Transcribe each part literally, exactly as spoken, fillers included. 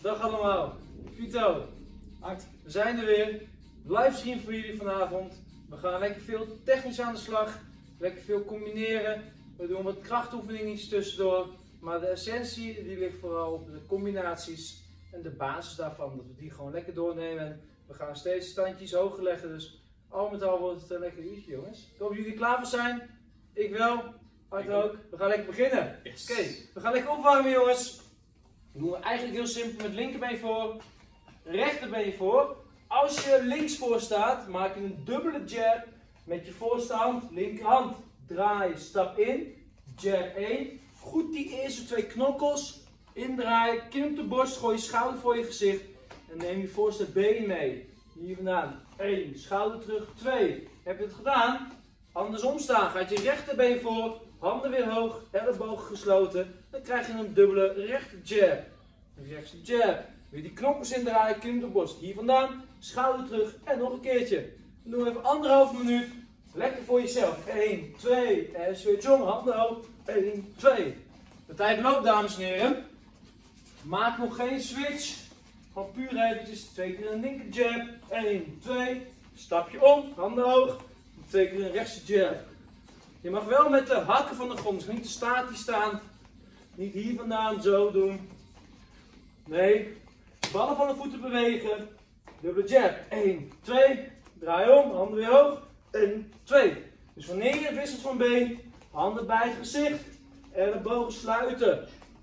Dag allemaal, Vito, Art, we zijn er weer. Livestream voor jullie vanavond. We gaan lekker veel technisch aan de slag, lekker veel combineren. We doen wat krachtoefeningen tussendoor, maar de essentie die ligt vooral op de combinaties en de basis daarvan. Dat we die gewoon lekker doornemen. We gaan steeds standjes hoger leggen, dus al met al wordt het een lekker uurtje, jongens. Ik hoop dat jullie klaar voor zijn. Ik wel, Art ook. We gaan lekker beginnen. Yes. Oké, okay, we gaan lekker opwarmen, jongens. Dat doen we eigenlijk heel simpel met linkerbeen voor, rechterbeen voor. Als je links voor staat, maak je een dubbele jab met je voorste hand. Linkerhand, draai, stap in, jab één. Goed die eerste twee knokkels, indraaien, kin op de borst, gooi je schouder voor je gezicht. En neem je voorste been mee. Hier vandaan, één, schouder terug, twee. Heb je het gedaan? Andersom staan, gaat je rechterbeen voor, handen weer hoog, ellebogen gesloten. Dan krijg je een dubbele rechter jab. Rechtse jab. Weer die knokkels indraaien, kin op de borst. Hier vandaan, schouder terug en nog een keertje. Dan doen we even anderhalf minuut. Lekker voor jezelf. één, twee en switch om, handen hoog. één, twee. De tijd loopt, dames en heren. Maak nog geen switch. Gewoon puur eventjes twee keer een linker jab. één, twee. Stapje om, handen hoog. Twee keer een rechtse jab. Je mag wel met de hakken van de grond, dus niet te statisch staan. Niet hier vandaan zo doen. Nee, ballen van de voeten bewegen. Dubbele jab. één, twee. Draai om, handen weer hoog. één, twee. Dus wanneer je wisselt van been, handen bij het gezicht. Ellebogen sluiten.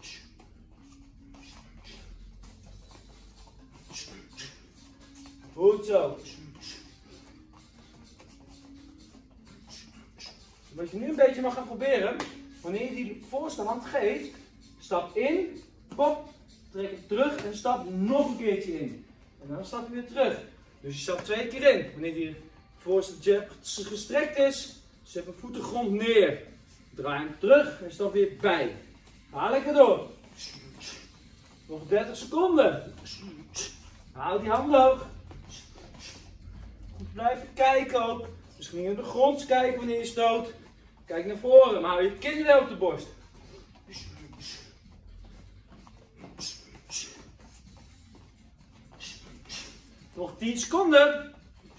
Goed zo. Wat je nu een beetje mag gaan proberen, wanneer je die voorste hand geeft, stap in, pop, trek het terug en stap nog een keertje in. En dan stap je weer terug. Dus je stapt twee keer in. Wanneer die voorste jab gestrekt is, zet mijn voet de grond neer. Draai hem terug en stap weer bij. Haal lekker door. Nog dertig seconden. Houd die handen hoog. Goed blijven kijken ook. Misschien in de grond kijken wanneer je stoot. Kijk naar voren, maar hou je kin wel op de borst. Nog tien seconden.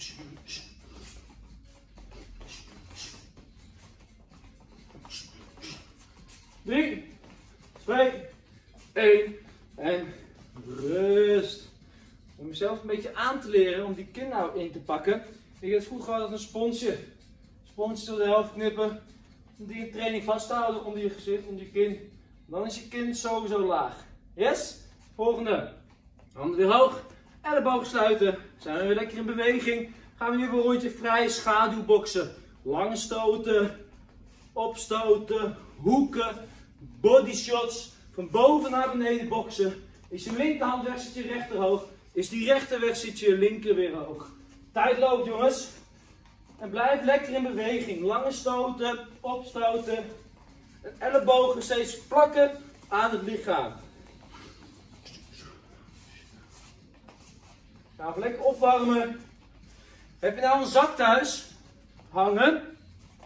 drie, twee, één en rust. Om jezelf een beetje aan te leren om die kin nou in te pakken. Ik had vroeger altijd een sponsje. Sponsje tot de helft knippen. Die in training vasthouden onder je gezicht, onder je kin. Dan is je kin sowieso laag. Yes? Volgende. Handen weer hoog. Ellebogen sluiten. Zijn we weer lekker in beweging. Gaan we nu weer een rondje vrij schaduwboksen. Lange stoten. Opstoten. Hoeken. Body shots. Van boven naar beneden boksen. Is je linkerhand weg, zit je rechter hoog. Is die rechter weg, zit je linker weer hoog. Tijd loopt, jongens. En blijf lekker in beweging. Lange stoten, opstoten. En ellebogen steeds plakken aan het lichaam. Gaan we lekker opwarmen. Heb je nou een zak thuis? Hangen.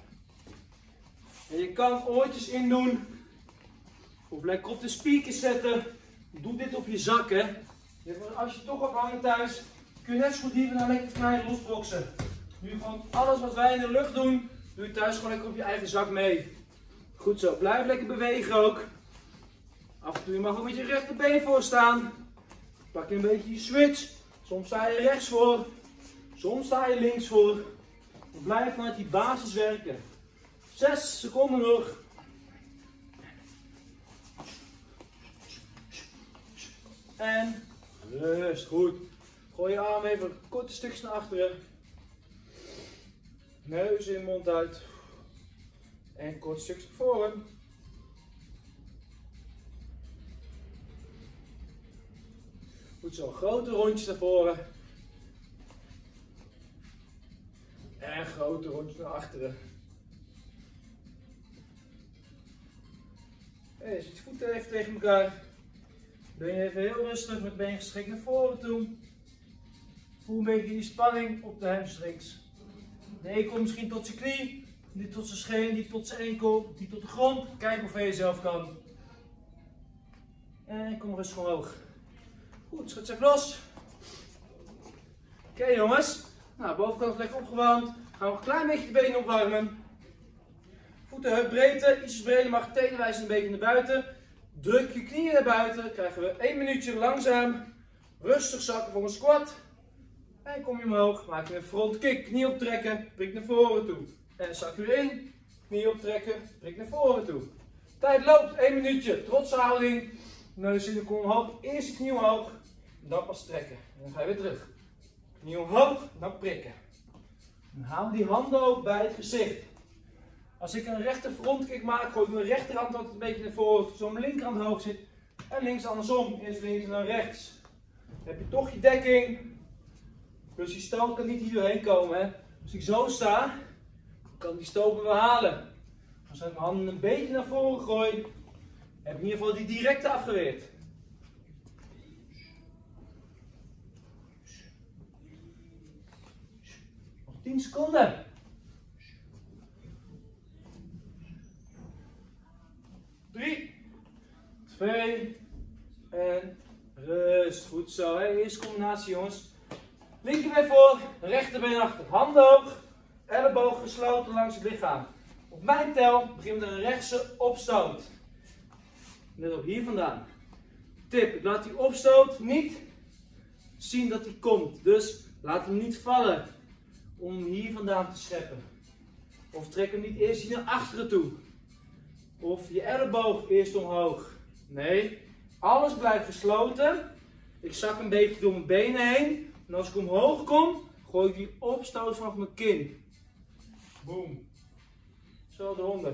En je kan oortjes in doen. Of lekker op de speakers zetten. Doe dit op je zak, hè. Als je toch op hangen thuis, kun je net zo goed hier nou lekker vrij losboksen. Nu gewoon alles wat wij in de lucht doen, doe je thuis gewoon lekker op je eigen zak mee. Goed zo, blijf lekker bewegen ook. Af en toe je mag ook met je rechterbeen voor staan. Pak je een beetje je switch. Soms sta je rechts voor, soms sta je links voor. En blijf vanuit die basis werken. Zes seconden nog. En rust, goed. Gooi je arm even korte stukjes naar achteren. Neus in, mond uit. En kort stukje naar voren. Goed zo, grote rondjes naar voren. En grote rondjes naar achteren. En zet je voeten even tegen elkaar. Ben je even heel rustig met been gestrekt naar voren toe. Voel een beetje die spanning op de hamstrings. De een komt misschien tot zijn knie, die tot zijn scheen, die tot zijn enkel, die tot de grond. Kijk hoe ver je zelf kan. En kom rustig omhoog. Goed, schud ze even los. Oké okay, jongens. Nou, bovenkant lekker opgewarmd. Gaan we een klein beetje de benen opwarmen. Voeten heupbreedte. Ietsjes breder mag tegenwijs een beetje naar buiten. Druk je knieën naar buiten. Dan krijgen we één minuutje langzaam. Rustig zakken voor een squat. En kom je omhoog. Maak je een front kick. Knie optrekken. Prik naar voren toe. En zak weer in. Knie optrekken. Prik naar voren toe. Tijd loopt. één minuutje. Trotse houding. Neus in de kom omhoog. Eerst je knie omhoog. Dan pas trekken. En dan ga je weer terug. Knie omhoog. Dan prikken. En haal die handen ook bij het gezicht. Als ik een rechter frontkick maak, gooi ik mijn rechterhand altijd een beetje naar voren, zodat mijn linkerhand hoog zit. En links andersom, eerst links en dan rechts. Dan heb je toch je dekking. Dus die stoot kan niet hier doorheen komen. Hè. Als ik zo sta, kan die stoot weer halen. Als ik mijn handen een beetje naar voren gooi, heb ik in ieder geval die direct afgeweerd. Nog tien seconden. drie, twee en rust. Goed zo. Hè? Eerste combinatie jongens. Linkerbeen voor, rechterbeen achter. Handen hoog, elleboog gesloten langs het lichaam. Op mijn tel begin met een rechtse opstoot. Net op hier vandaan. Tip, ik laat die opstoot niet zien dat hij komt. Dus laat hem niet vallen om hem hier vandaan te scheppen. Of trek hem niet eerst hier naar achteren toe. Of je elleboog eerst omhoog. Nee, alles blijft gesloten. Ik zak een beetje door mijn benen heen. En als ik omhoog kom, gooi ik die opstoot vanaf mijn kin. Boom. Zo eronder.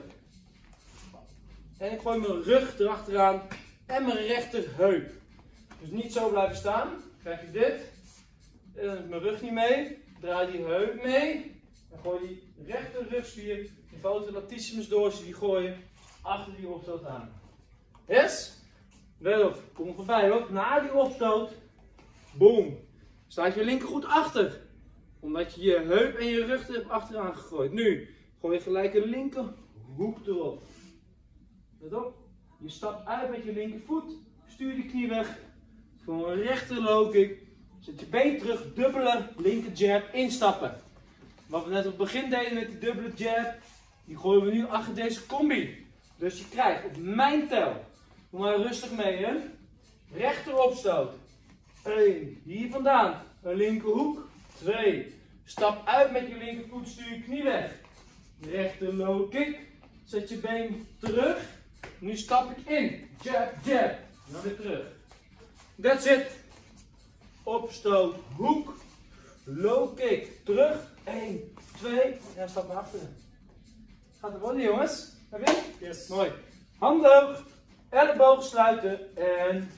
En ik gooi mijn rug erachteraan en mijn rechterheup. Dus niet zo blijven staan. Dan krijg je dit. En dan is mijn rug niet mee. Draai die heup mee. En gooi die rechter rugspier, die grote latissimus dorsum, die gooien achter die opstoot aan. Yes? Let op, kom voorbij hoor. Na die opstoot, boom, staat je linker goed achter. Omdat je je heup en je rug er hebt achteraan gegooid. Nu, gooi je gelijk een linker hoek erop. Let op, je stapt uit met je linkervoet, stuur die knie weg. Voor een rechter low kick. Zet je been terug, dubbele linker jab, instappen. Wat we net op het begin deden met die dubbele jab, die gooien we nu achter deze combi. Dus je krijgt op mijn tel, doe maar rustig mee hè, rechter opstoot, één, hier vandaan, een linkerhoek, twee, stap uit met je linkervoet, stuur je knie weg, rechter low kick, zet je been terug, nu stap ik in, jab, jab, dan weer terug. That's it, opstoot, hoek, low kick, terug, één, twee, en stap naar achteren. Gaat er worden jongens? Heb je? Yes. Mooi. Handen hoog, ellebogen sluiten en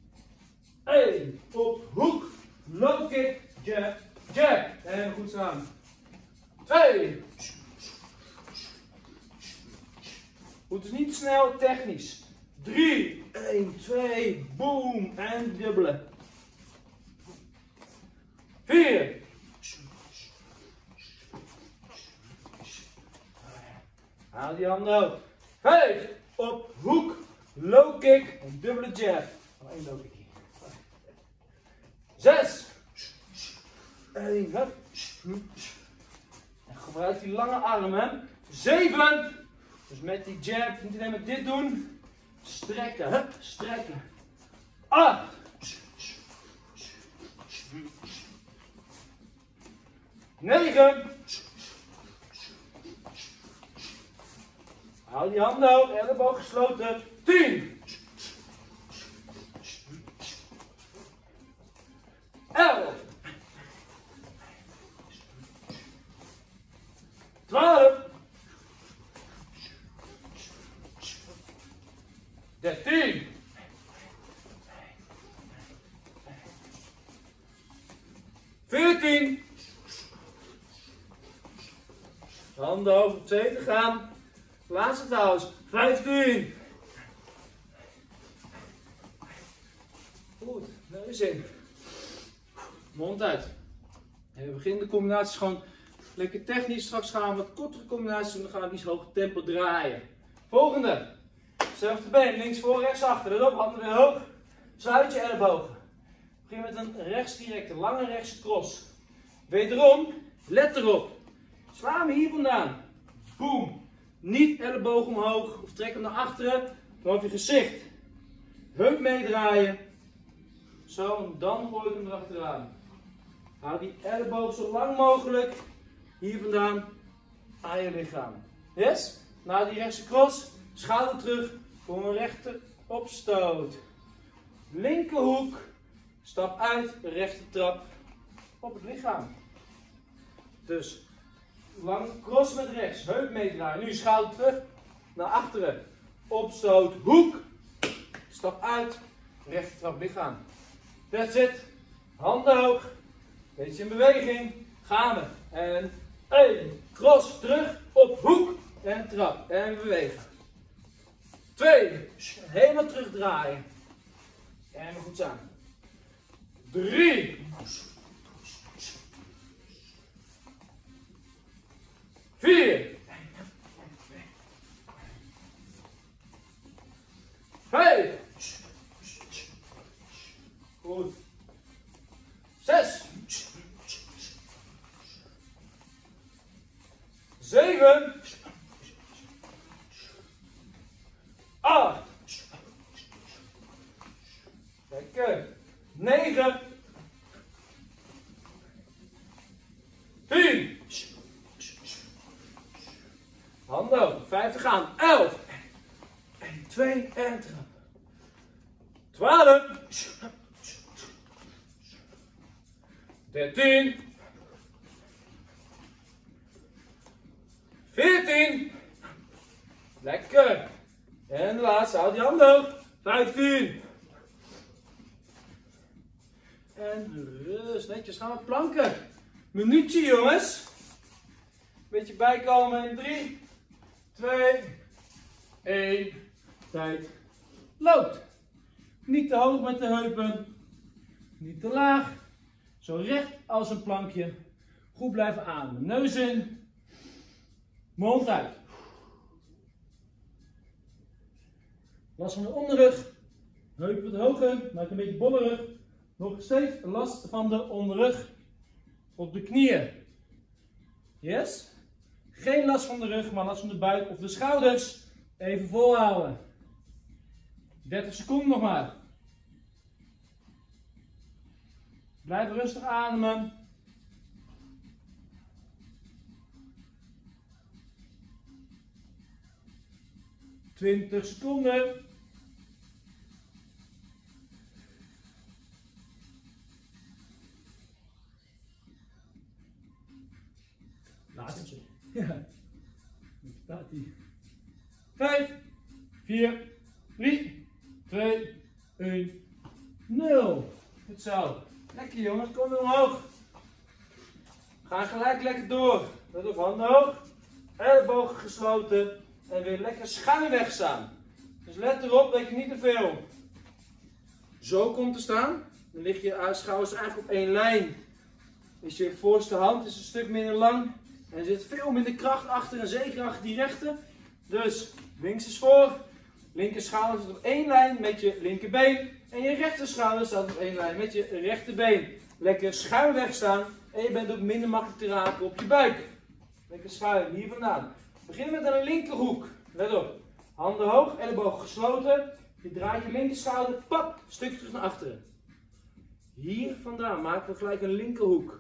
één, op hoek, low kick, jab, jab. En goed samen. twee. Goed, dus niet te snel, technisch. drie, één, twee, boom en dubbelen. vier. Haal die handen hoog. vijf. Op hoek. Low kick. Een dubbele jab. Oh, één low kick hier. zes. één. Hup. En gebruik die lange armen. zeven. Dus met die jab, niet alleen met dit doen. Strekken. Hup. Strekken. acht. negen. Hou die handen hoog, elleboog gesloten. tien. elf. twaalf. dertien. veertien. Handen hoog om twee te gaan. Laatste trouwens. vijftien. Goed, neus in. Mond uit. En we beginnen de combinaties gewoon lekker technisch. Straks gaan we wat kortere combinaties doen. Dan gaan we iets hoger tempo draaien. Volgende. Hetzelfde been. Links voor, rechts achter. Let op, handen weer hoog. Sluit je ellebogen. Begin met een rechtsdirecte, lange rechtse cross. Wederom, let erop. Sla hem hier vandaan. Boom. Niet elleboog omhoog of trek hem naar achteren. Vanaf je gezicht. Heup meedraaien. Zo, en dan gooi ik hem erachteraan. Hou die elleboog zo lang mogelijk hier vandaan aan je lichaam. Yes? Na die rechtse cross, schouder terug voor een rechter opstoot. Linkerhoek, stap uit, rechter trap op het lichaam. Dus lang cross met rechts, heup meedraaien. Nu schouder terug naar achteren. Opstoot, hoek. Stap uit, rechter trap lichaam. That's it. Handen hoog. Beetje in beweging. Gaan we. En één. Cross terug op hoek. En trap. En bewegen. Twee. Helemaal terugdraaien. En weer goed samen. Drie. Vier. Vijf. Goed. Zes. Zeven. Acht. Lekker. Negen. Tien. Handen op. Vijf te gaan. Elf. En twee en trap. Twaalf. Dertien. Veertien. Lekker. En de laatste, houd die handen hoog. Vijftien. En rust, netjes gaan we planken. Minuutje jongens. Beetje bijkomen in drie, twee, één. Tijd. Loopt. Niet te hoog met de heupen. Niet te laag. Zo recht als een plankje. Goed blijven ademen. Neus in. Mond uit. Last van de onderrug. Heupen wat hoger. Maak een beetje bollerig. Nog steeds last van de onderrug. Op de knieën. Yes? Geen last van de rug, maar last van de buik of de schouders. Even volhouden. dertig seconden nog maar. Blijf rustig ademen. twintig seconden. Laatste. Ja. Daar staat hij. vijf, vier, drie, twee, één, nul. Goed zo. Lekker jongens, kom weer omhoog. Ga gelijk lekker door. Let op, handen hoog. Ellebogen gesloten. En weer lekker schuin weg staan. Dus let erop dat je niet te veel zo komt te staan. Dan lig je schouders eigenlijk op één lijn. Dus je voorste hand is een stuk minder lang. En er zit veel minder kracht achter en zeker achter die rechter. Dus links is voor. Linker schouder zit op één lijn met je linkerbeen. En je rechter schouder staat op één lijn met je rechterbeen. Lekker schuin weg staan. En je bent ook minder makkelijk te raken op je buik. Lekker schuin, hier vandaan. We beginnen met een linkerhoek. Let op. Handen hoog, ellebogen gesloten. Je draait je linker schouder, pap, een stukje terug naar achteren. Hier vandaan maken we gelijk een linkerhoek.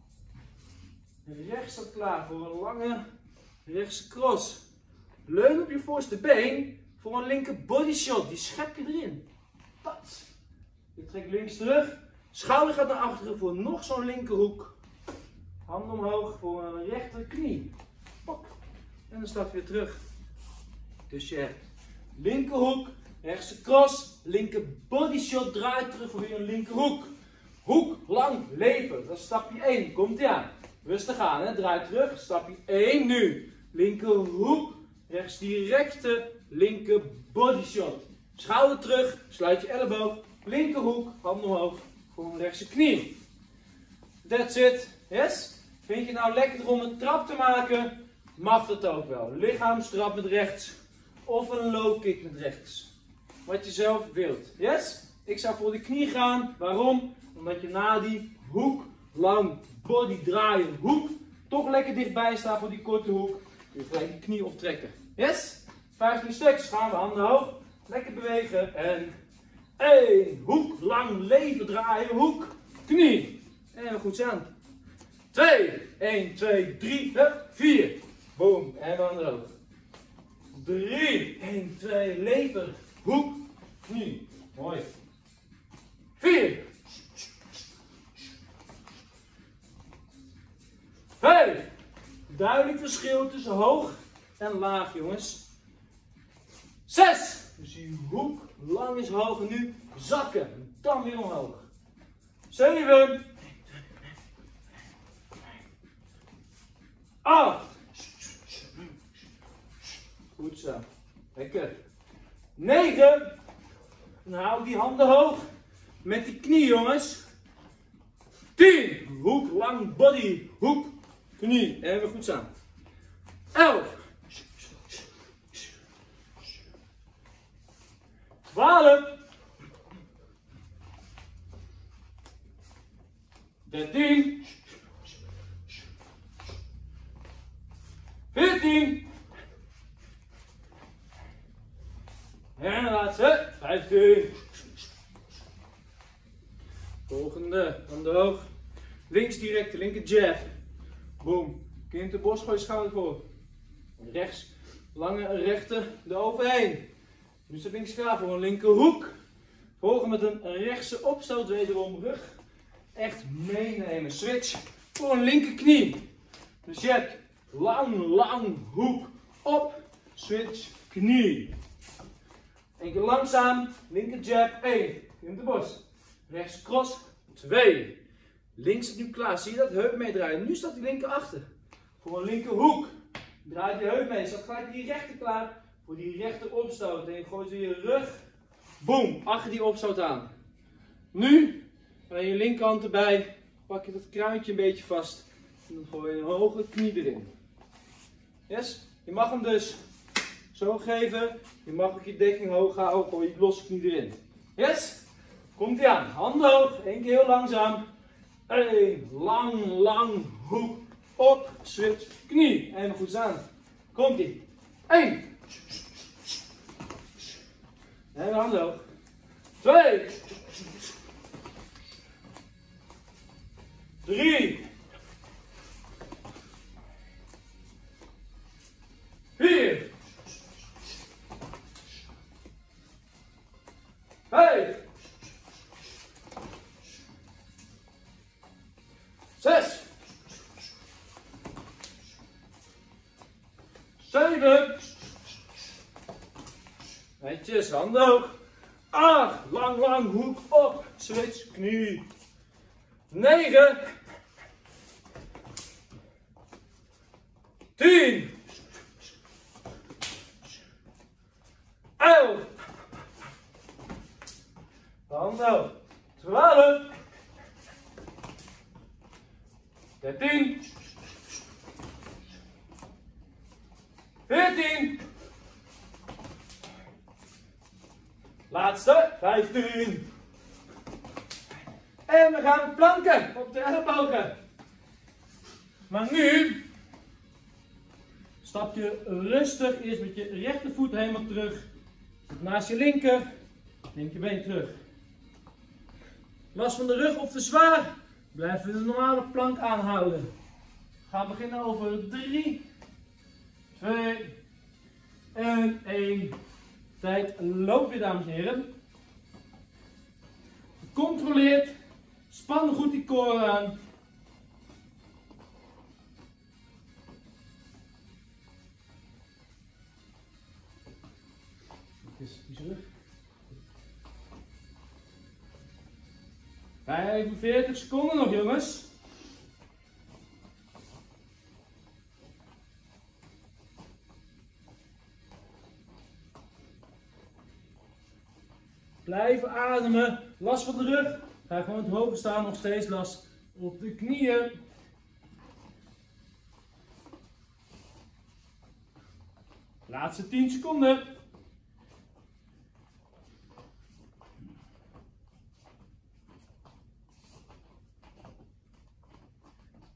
En rechts staat klaar voor een lange rechtse cross. Leun op je voorste been voor een linker body shot. Die schep je erin. Pat. Je trekt links terug. Schouder gaat naar achteren voor nog zo'n linkerhoek. Handen omhoog voor een rechter knie. Pop. En dan stap je weer terug. Dus je hebt linkerhoek, rechtse cross, linker body shot, draai terug voor weer een linkerhoek. Hoek, lang, leven. Dat is stapje één. Komt ie aan. Rustig aan, hè. Draai terug. Stapje één nu. Linkerhoek, rechts directe, linker body shot. Schouder terug, sluit je elleboog. Linkerhoek, handen omhoog voor een rechtse knie. That's it. Yes? Vind je het nou lekker om een trap te maken? Mag dat ook wel. Lichaamstrap met rechts. Of een low kick met rechts. Wat je zelf wilt. Yes? Ik zou voor de knie gaan. Waarom? Omdat je na die hoek, lang, body draaien, hoek, toch lekker dichtbij staat voor die korte hoek. Je gelijk de knie optrekken. Yes? vijftien stuks. Gaan we handen hoog. Lekker bewegen. En één. Hoek, lang, leven draaien, hoek, knie. En goed aan. twee. één, twee, drie, vier. Boom. En we handen hoog. drie. één, twee, lever, hoek, knie. Mooi. vier. vijf. Duidelijk verschil tussen hoog en laag, jongens. zes. Dus die hoek lang is hoog en nu zakken. Dan weer omhoog. zeven. acht. Goed zo. Lekker. negen. Dan hou die handen hoog. Met die knie, jongens. tien. Hoek, lang, body. Hoek, knie. En weer goed samen. elf. twaalf. dertien. veertien. En de laatste. vijftien. Volgende. Handen hoog. Links direct, linker jab. Boom. Kind de borst gooi, schouder voor. Rechts. Lange rechter eroverheen. Nu staat links klaar voor een linker hoek. Volgen met een rechtse opstoot, wederom rug. Echt meenemen. Switch voor een linker knie. Dus jab. Lang, lang, hoek. Op. Switch, knie. Eén keer langzaam. Linker jab. één. In de borst. Rechts cross. twee. Links is nu klaar. Zie je dat? Heup meedraaien. Nu staat die linker achter. Voor een linker hoek. Draai die heup mee. Staat gelijk die rechter klaar. Voor die rechter opstoot. En je gooit weer je rug. Boom. Achter die opstoot aan. Nu. Aan je linkerhand erbij. Pak je dat kruintje een beetje vast. En dan gooi je een hoge knie erin. Yes? Je mag hem dus zo geven. Je mag ook je dekking hoog houden. Gooi je losse knie erin. Yes? Komt ie aan. Handen hoog. Eén keer heel langzaam. Eén. Lang, lang. Hoek. Op. Switch. Knie. En goed aan. Komt ie. Eén. En handen hoog. Twee. Drie. Vier. Vijf. Zes. Zeven. Netjes, handen hoog. Acht. Lang, lang, hoek op. Switch, knie. Negen. Tien. Elf. Handen hoog. Twaalf. Dertien. Veertien. Laatste. Vijftien. En we gaan planken op de ellebogen. Maar nu stap je rustig eerst met je rechtervoet helemaal terug. Naast je linker. Linkerbeen terug. Last van de rug of te zwaar. Blijven we de normale plank aanhouden. We gaan beginnen over drie, twee en één. Tijd loopt weer, dames en heren. Gecontroleerd. Span goed die core aan. Die terug. vijfenveertig seconden nog, jongens. Blijven ademen. Last van de rug. Ga gewoon het hoger staan. Nog steeds last op de knieën. Laatste tien seconden.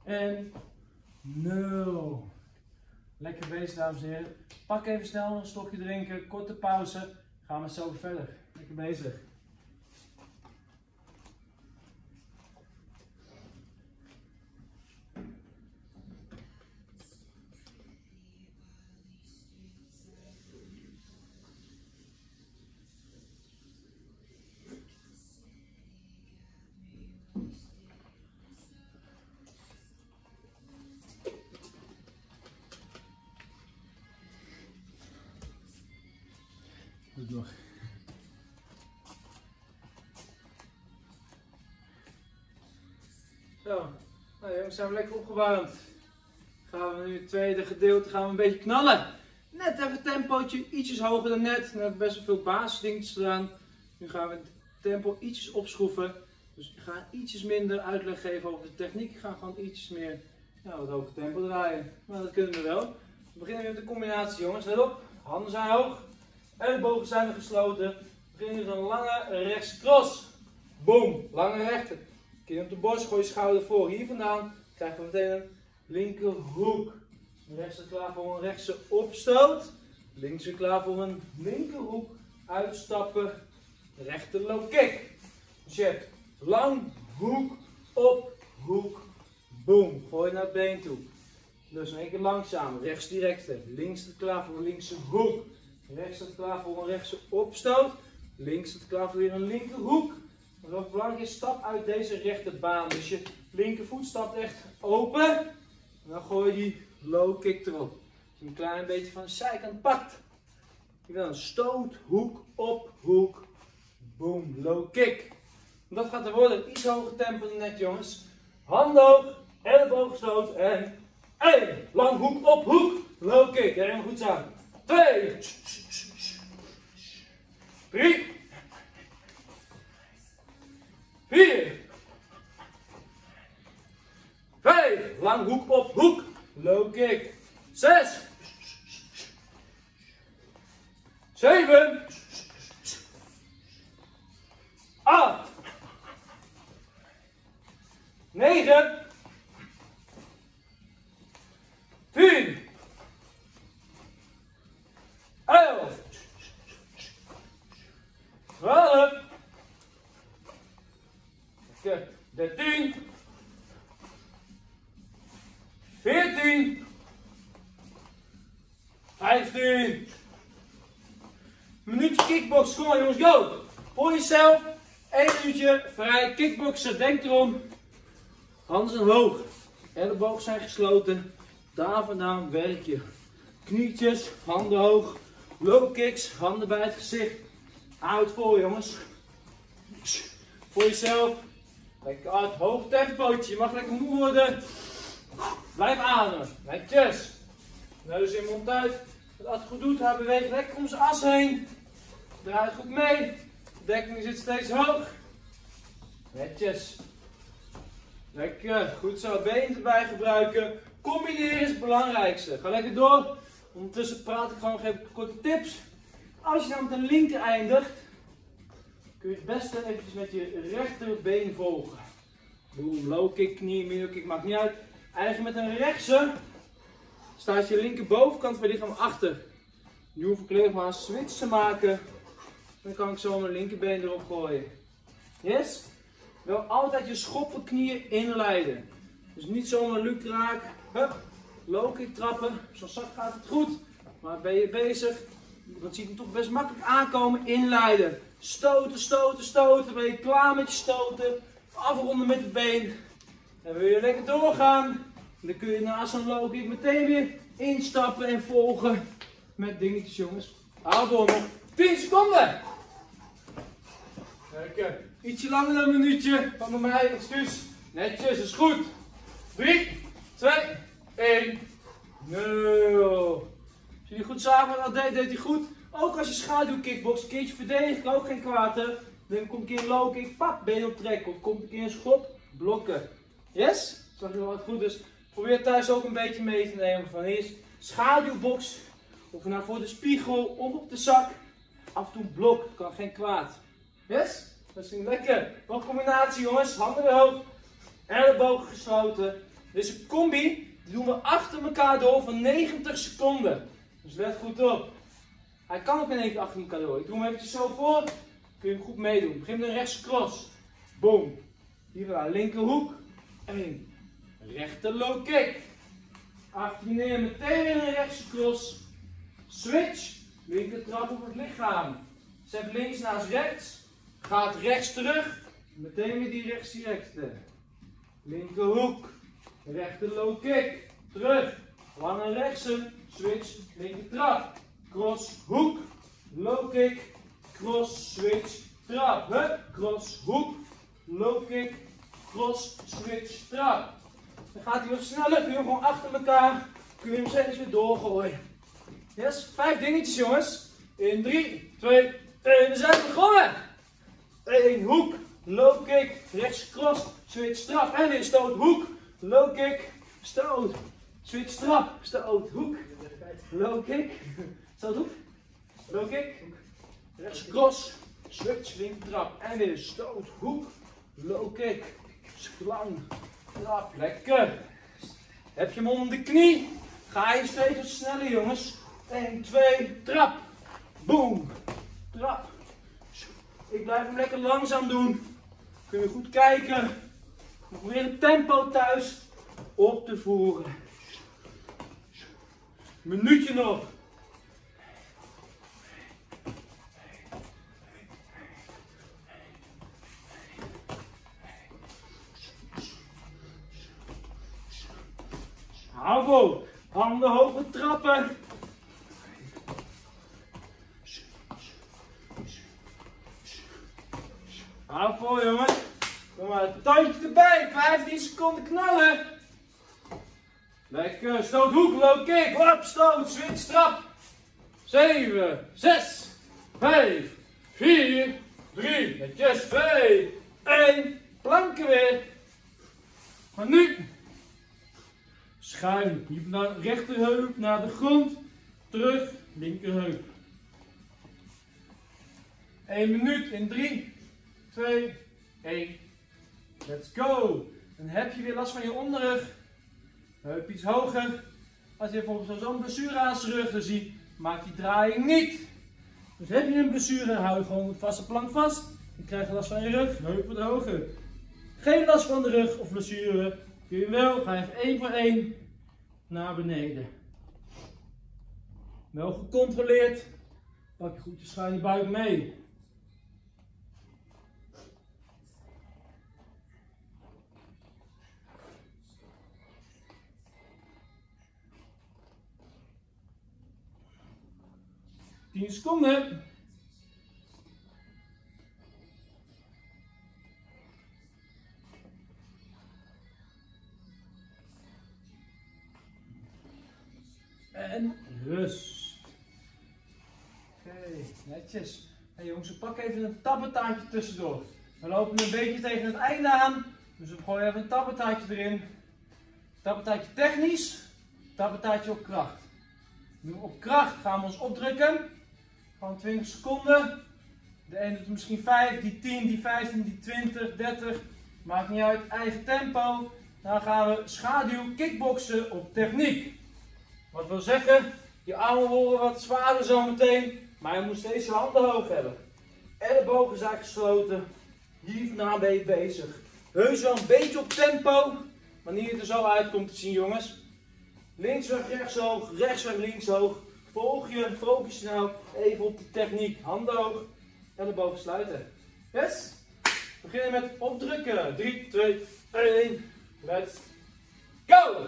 En nul. Lekker bezig, dames en heren. Pak even snel een stokje drinken, korte pauze. Gaan we zo verder. Lekker bezig. Goed nog. Zo, nou jongens, zijn we lekker opgewarmd. Gaan we nu het tweede gedeelte gaan we een beetje knallen. Net even het tempootje ietsjes hoger dan net. We hebben best wel veel basisdingetjes gedaan. Nu gaan we het tempo ietsjes opschroeven. Dus ik ga ietsjes minder uitleg geven over de techniek. Ik ga gewoon ietsjes meer ja, wat hoger tempo draaien. Maar dat kunnen we wel. We beginnen met de combinatie, jongens. Let op, handen zijn hoog. Ellebogen zijn er gesloten. We beginnen met een lange rechts cross. Boom, lange rechter. Kin op de borst, gooi je schouder voor. Hier vandaan krijgen we meteen een linkerhoek. Rechts is klaar voor een rechtse opstoot. Links is klaar voor een linkerhoek. Uitstappen. Rechter low kick. Dus je hebt lang, hoek, op, hoek, boom. Gooi naar het been toe. Dus in één keer langzaam. Rechts direct. Links is klaar voor een linkse hoek. Rechts staat klaar voor een rechtse opstoot. Links staat klaar voor weer een linkerhoek. Wat belangrijk is, stap uit deze rechterbaan. Dus je linkervoet stapt echt open. En dan gooi je die low kick erop. Dus je een klein beetje van de zijkant pakt. Je wil een stoot, hoek, op, hoek. Boom, low kick. Dat gaat er worden. Iets hoger tempo dan net, jongens. Handen hoog, elleboog stoot en één. Lang hoek, op, hoek. Low kick. Helemaal goed samen. Twee. Drie. Vier. Vijf. Lang hoek op hoek. Low kick. Zes. Zeven. Acht. Negen. Tien. Elf. Twaalf. dertien. veertien. vijftien. Minuutje kickbox. Kom maar jongens, go. Voor jezelf. één minuutje vrij kickboksen. Denk erom. Handen zijn hoog. Ellebogen zijn gesloten. Daar vandaan werk je. Knietjes, handen hoog. Low kicks, handen bij het gezicht. Houd vol jongens. Voor jezelf. Lekker hard, hoog tempootje. Je mag lekker moe worden. Blijf ademen. Netjes. Neus in, mond uit. Als het goed doet, hij beweegt lekker om zijn as heen. Draait goed mee. De dekking zit steeds hoog. Netjes. Lekker. Goed zo. Benen erbij gebruiken. Combineren is het belangrijkste. Ga lekker door. Ondertussen praat ik gewoon, geef ik korte tips. Als je nou met een linker eindigt, kun je het beste eventjes met je rechterbeen volgen. Boom, low kick, knie, middle kick, maakt niet uit. Eigenlijk met een rechtse staat je linkerbovenkant van je lichaam achter. Nu hoef ik alleen maar een switch te maken. Dan kan ik zo mijn linkerbeen erop gooien. Yes? Wel altijd je schoppenknieën inleiden. Dus niet zomaar lukraak. Hup, low kick trappen. Zo'n zak gaat het goed. Maar ben je bezig? Dat ziet hem toch best makkelijk aankomen. Inleiden. Stoten, stoten, stoten. Ben je klaar met je stoten? Afronden met het been. En wil je lekker doorgaan? Dan kun je na zo'n low kick meteen weer instappen en volgen. Met dingetjes jongens. Hou voor nog tien seconden. Lekker. Ietsje langer dan een minuutje. Van bij mij, excuus. Netjes, is goed. drie, twee, één, nul. Als jullie goed zagen wat dat deed, deed hij goed. Ook als je schaduw kickbox, een keertje verdedigen, ook geen kwaad. Hè. Dan komt een keer een low kick, pap, been optrekken. Of komt een keer een schop, blokken. Yes? Zag je wel wat goed is. Probeer thuis ook een beetje mee te nemen van eerst schaduwbox. Of nou voor de spiegel of op de zak. Af en toe blok, kan geen kwaad. Yes? Dat is lekker. Nog combinatie jongens, handen weer hoog. Ellebogen gesloten. Dit is een combi, die doen we achter elkaar door voor negentig seconden. Dus let goed op. Hij kan ook in één keer achter elkaar door. Ik doe hem eventjes zo voor. Kun je hem goed meedoen. Begin met een rechtse cross. Boom. Hier naar linkerhoek. één. Rechter low kick. Achter je neer, meteen weer een rechtse cross. Switch. Linker trap op het lichaam. Zet links naast rechts. Gaat rechts terug. Meteen weer die rechts directe. Linkerhoek. Rechter low kick. Terug. Lange rechtse. Switch. Linker trap. Cross. Hoek. Low kick. Cross. Switch. Trap. Hup. Cross. Hoek. Low kick. Cross. Switch. Trap. Dan gaat hij wat sneller. Kun je hem gewoon achter elkaar. Kun je hem steeds weer doorgooien. Yes. Vijf dingetjes jongens. In drie, twee, één. We zijn begonnen. één. Hoek. Low kick. Rechts cross. Switch. Trap. En weer stoot. Hoek. Low kick. Stoot. Switch. Trap. Stoot. Hoek. Low kick. Stoot. Hoek. Low kick. Rechts cross. Switch. Linker trap. En weer stoot. Hoek. Low kick. Lang. Trap. Lekker. Heb je hem onder de knie? Ga je steeds wat sneller jongens. één, twee, trap. Boom. Trap. Ik blijf hem lekker langzaam doen. Kun je goed kijken. Probeer het tempo thuis op te voeren. Minuutje nog. Hou vol. Handen hoog met trappen. Hou vol jongens. Kom maar, het tandje erbij. vijftien seconden knallen. Lekker. Stoot hoek, low kick. Hop, stoot. Switch, trap. zeven, zes, vijf, vier, drie, netjes, twee, één. Planken weer. Maar nu. Schuin. Hier naar rechterheup naar de grond. Terug. Linkerheup. één minuut in drie, twee, één. Let's go. Dan heb je weer last van je onderrug. Heup iets hoger. Als je bijvoorbeeld zo'n blessure aan zijn rug ziet, maakt die draaiing niet. Dus heb je een blessure, hou je gewoon met vaste plank vast. Dan krijg je last van je rug. Heup wat hoger. Geen last van de rug of blessure. Kun je wel. Ga even één voor één naar beneden. Wel gecontroleerd. Pak je goed je schuine buik mee. tien seconden. En rust. Oké, okay, netjes. Hey jongens, we pakken even een tabbetaartje tussendoor. We lopen een beetje tegen het einde aan. Dus we gooien even een tabbetaartje erin. Tabbetaartje technisch. Tabbetaartje op kracht. Nu op kracht gaan we ons opdrukken. Gewoon twintig seconden. De ene doet misschien vijf, die tien, die vijftien, die twintig, dertig. Maakt niet uit, eigen tempo. Dan gaan we schaduw kickboksen op techniek. Wat wil zeggen, je armen worden wat zwaarder zometeen. Maar je moet steeds je handen hoog hebben. Ellebogen zijn gesloten. Hier vandaan ben je bezig. Heus wel een beetje op tempo. Wanneer je er zo uit komt te zien jongens. Linksweg, rechtshoog, rechtsweg, linkshoog. Volg je, focus je nou even op de techniek. Handen hoog, ellebogen sluiten. Yes? We beginnen met opdrukken. drie, twee, één. Let's go!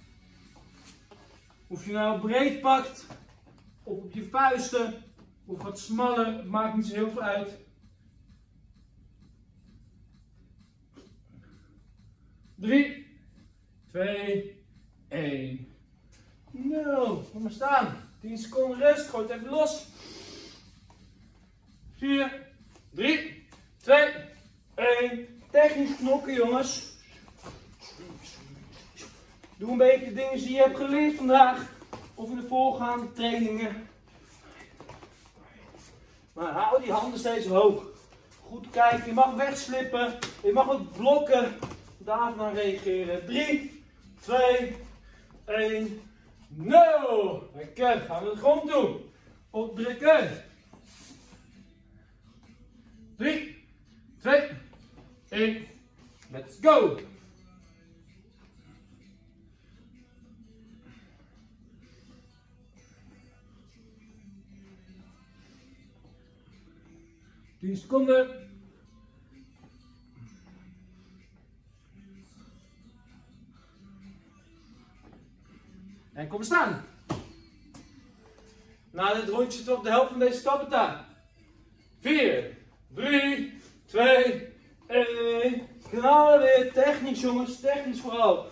Of je nou breed pakt, of op je vuisten, of wat smaller, het maakt niet zo heel veel uit. drie, twee, één. nul. Kom maar staan. tien seconden rust. Gooi het even los. vier, drie, twee, één. Technisch knokken jongens. Doe een beetje de dingen die je hebt geleerd vandaag. Of in de voorgaande trainingen. Maar hou die handen steeds hoog. Goed kijken. Je mag wegslippen. Je mag ook blokken. Daar naar reageren. drie, twee, één, nul. Lekker, gaan we naar de grond toe. Opdrukken. drie, twee, één, let's go. tien seconden. En kom staan. Na dit rondje zitten we op de helft van deze tabbeta. vier, drie, twee, één. Knallen weer. Technisch jongens, technisch vooral.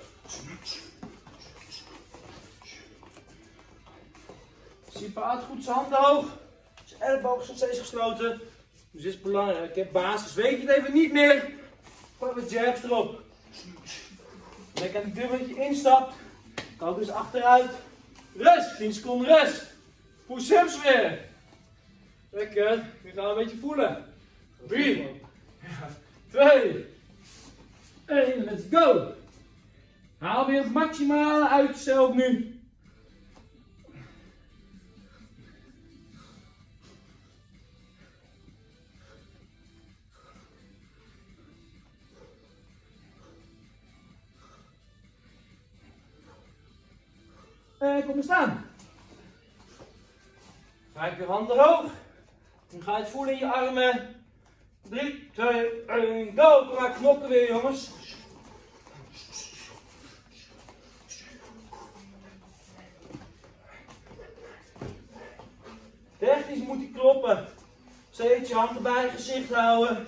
Zie paard goed zijn handen hoog. Zijn elleboog is nog steeds gesloten. Dus dit is belangrijk. Ik heb basis. Weet je het even niet meer? Pak wat jabs erop. Lekker aan het dubbeltje instapt. Koud dus achteruit. Rust. tien seconden rust. Push-ups weer. Lekker. Nu gaan we een beetje voelen. drie, twee, één. Let's go. Haal weer het maximale uit jezelf nu. En kom maar staan. Ga ik de handen hoog. Nu ga je het voelen in je armen. drie, twee, één, go. Kom maar knokken weer jongens. Technisch moet hij kloppen. Steeds je handen bij je gezicht houden.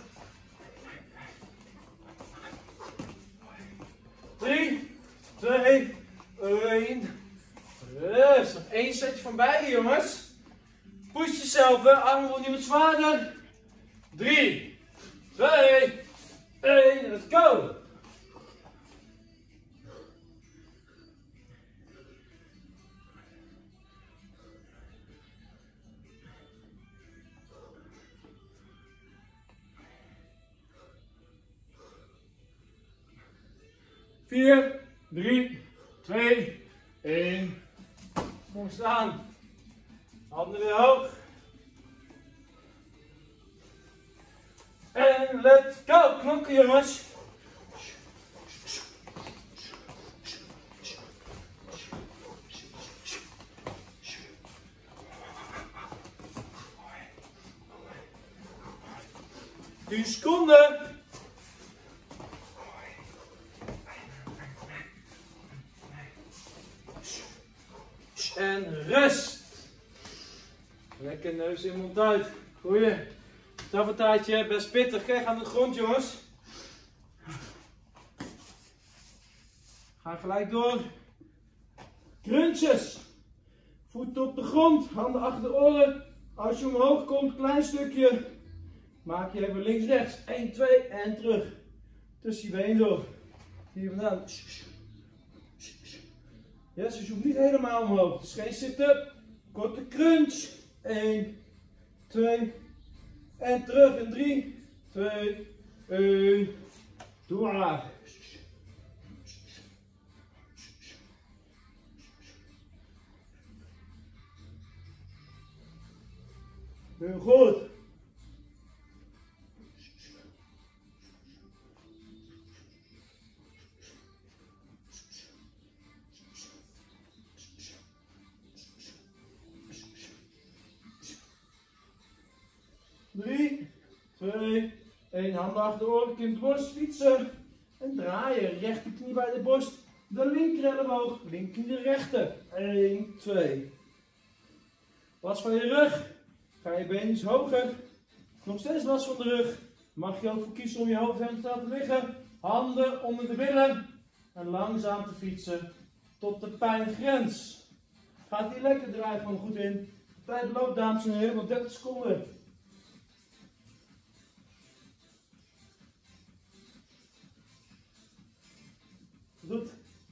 drie, twee, één. Rust. Nog één setje van beide jongens. Push jezelf, hè. Armen worden niet wat zwaarder. drie, twee, één. Let's go. vier, drie, twee, één. Kom staan. Handen weer hoog. En let's go. Knokken jongens. tien seconden. En rust. Lekker neus in, mond uit. Goeie. Tabbetaatje, best pittig. Kijk aan de grond jongens. Ga gelijk door. Crunches. Voeten op de grond, handen achter de oren. Als je omhoog komt, klein stukje. Maak je even links, rechts. één, twee en terug. Tussen je been door. Hier vandaan. Yes, dus je hoeft niet helemaal omhoog. Het is geen sit-up. Korte crunch. één, twee en terug in drie, twee, één. Doe maar. Heel goed. drie, twee, één. Handen achter de oren, kin op de borst, fietsen. En draaien. Rechter knie bij de borst. De linker elleboog, linker knie de rechter. één, twee. Last van je rug. Ga je benen iets hoger. Nog steeds last van de rug. Mag je ook voor kiezen om je hoofd helemaal te laten liggen. Handen onder de billen. En langzaam te fietsen tot de pijngrens. Gaat die lekker draaien gewoon goed in. De tijd loopt, dames en heren, nog dertig seconden. Goed.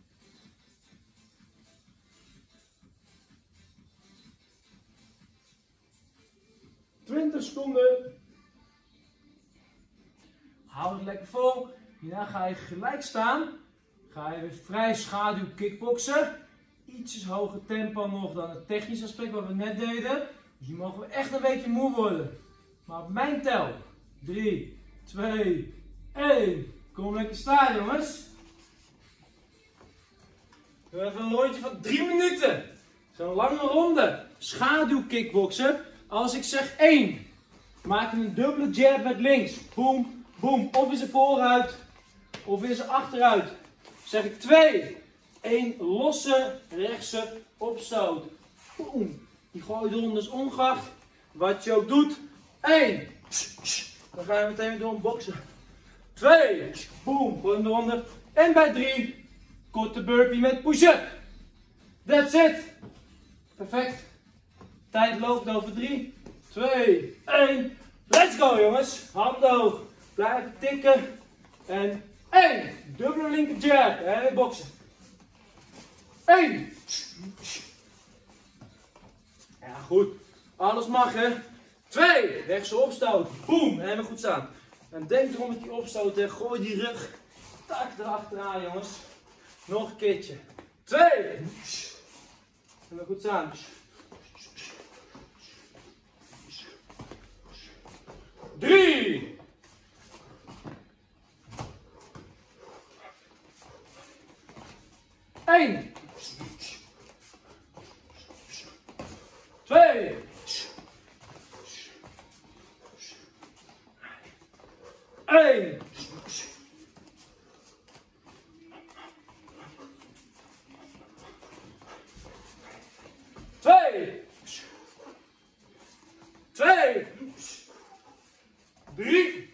twintig seconden. Hou het lekker vol. Hierna ga je gelijk staan. ga je weer vrij schaduw kickboksen. Ietsjes hoger tempo nog dan het technische aspect wat we net deden. Dus nu mogen we echt een beetje moe worden. Maar op mijn tel. drie, twee, één. Kom lekker staan, jongens. Doe even een rondje van drie minuten. Zo'n lange ronde. Schaduw kickboksen. Als ik zeg één. Maak een dubbele jab met links. Boom, boom. Of is er vooruit. Of is er achteruit. Zeg ik twee. Eén losse rechtse opstoot. Boom. Die gooi je rondes ongeacht. Wat je ook doet. Eén. Dan ga je meteen door boksen. Twee. Boom. Gooi hem eronder. En bij drie. Korte burpee met push-up. That's it. Perfect. Tijd loopt over drie, twee, één. Let's go, jongens. Handen hoog. Blijven tikken. En één. Dubbele linker jab. En weer boksen. één. Ja, goed. Alles mag, hè. twee. Rechtse opstoot. Boom. En weer goed staan. En denk erom met die opstoot, hè. Gooi die rug. Tak erachteraan, jongens. Nog een keertje. twee. En weer goed staan. drie. één. twee. één. twee. twee. drie.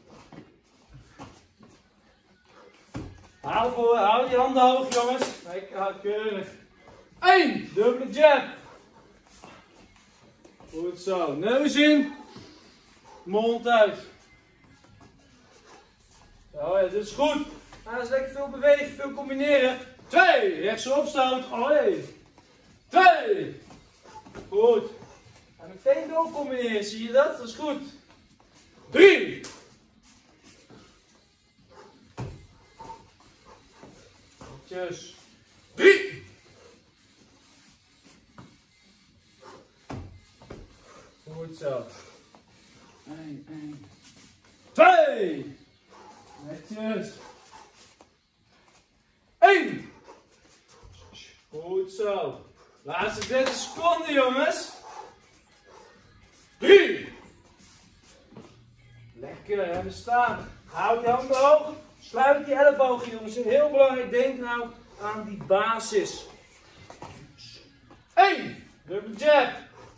Hou, voor, hou die handen hoog, jongens. Lekker, keurig. één. Dubbele jab. Goed zo. Neus in. Mond uit. Zo, ja, dit is goed. Nou, dat is lekker veel bewegen, veel combineren. twee. Rechtse opstoot. Oh, nee. twee. Goed. En meteen door combineren, zie je dat? Dat is goed. drie. Netjes. drie. Goed zo. één, één. twee. Netjes. één. Goed zo. Laatste dertig seconden, jongens. drie. Lekker, en we staan. Houd je handen hoog. Sluit die ellebogen, jongens. Heel belangrijk, denk nou aan die basis. één. Dubbele jab.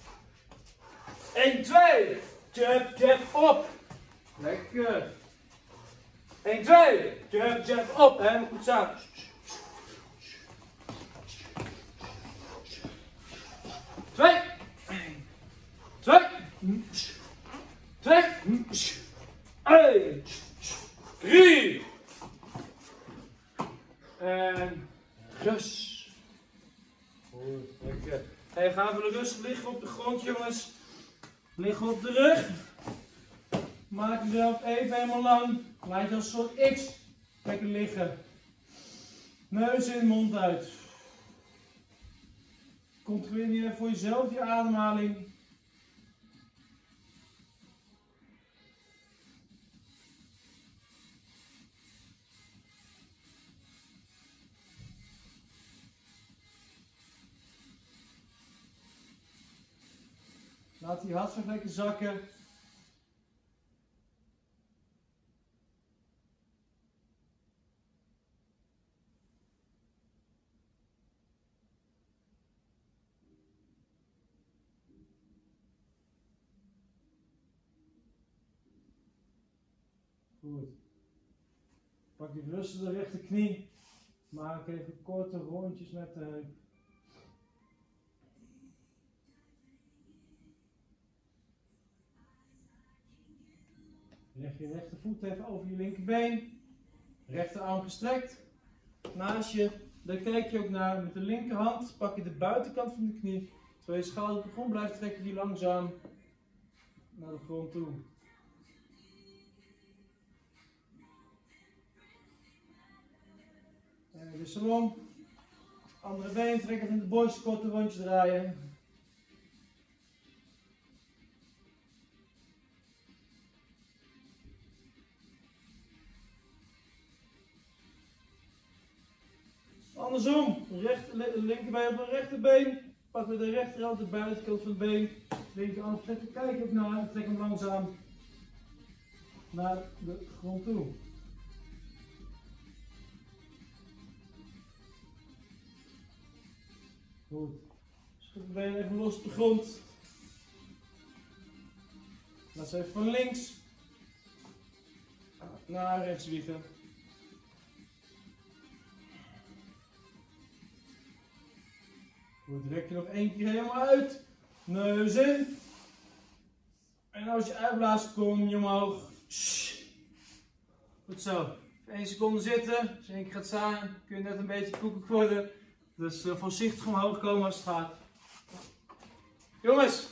één, twee. Jab, jab, op. Lekker. één, twee. Jab, jab, op. En goed staan. twee. twee. twee. één. drie. En rust. Goed, lekker. Hey, gaan we rustig liggen op de grond, jongens. Liggen op de rug. Maak jezelf even helemaal lang. Laat je als een soort X lekker liggen. Neus in, mond uit. Controleer hier voor jezelf je ademhaling. Laat die hartslag lekker zakken. Goed. Pak die rustig de rechterknie. Maak even korte rondjes met de heup. Leg je rechtervoet even over je linkerbeen. Rechterarm gestrekt. Naast je. Daar kijk je ook naar. Met de linkerhand pak je de buitenkant van de knie. Terwijl je schouder op de grond blijft, trek je die langzaam naar de grond toe. En wissel om. Andere been trekken in de borst, korte rondjes draaien. Andersom, rechter, linkerbeen op de rechterbeen. Pakken we de rechterhand, de buitenkant van het been. Linkerhand trekken, kijk ook naar, trek hem langzaam naar de grond toe. Goed. Schud de benen even los op de grond. Laat ze even van links naar rechts wiegen. Goed, rek je nog één keer helemaal uit. Neus in. En als je uitblaast, kom je omhoog. Goed zo. één seconde zitten. Als je één keer gaat staan, kun je net een beetje koekelijk worden. Dus uh, voorzichtig omhoog komen als het gaat. Jongens.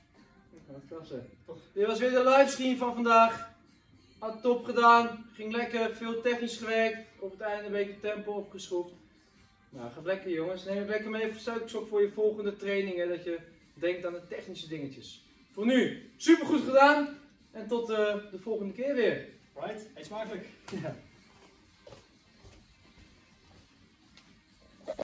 Dit was weer de livestream van vandaag. Had top gedaan. Ging lekker. Veel technisch gewerkt. Op het einde een beetje tempo opgeschroefd. Nou, ga lekker jongens. Neem het lekker mee voor suikershop voor je volgende trainingen. Dat je denkt aan de technische dingetjes. Voor nu, super goed gedaan. En tot uh, de volgende keer weer. Right, eet smakelijk. Ja.